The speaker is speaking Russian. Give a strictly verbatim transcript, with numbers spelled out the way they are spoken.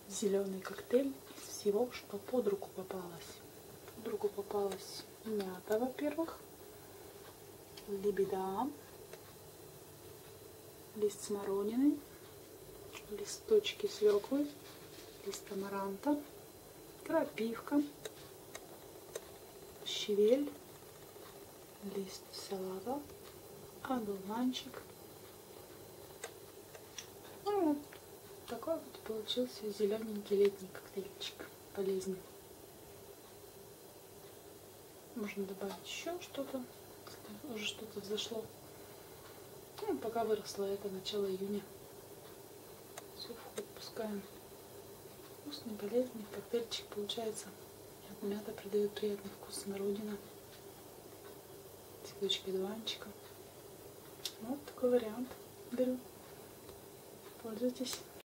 зеленый коктейль из всего, что под руку попалось. Под руку попалась мята, во-первых, лебеда, лист смородины, листочки свеклы, лист амаранта, крапивка, щавель, лист салата, одуванчик. Ну, вот такой вот получился зелененький летний коктейльчик, полезный. Можно добавить еще что-то, если уже что-то взошло. Ну, пока выросло, это начало июня. Все в ход пускаем. Вкусный, полезный коктейльчик получается. Мята придает приятный вкус, смородина, цветочки одуванчика. Вот такой вариант беру. Пользуйтесь.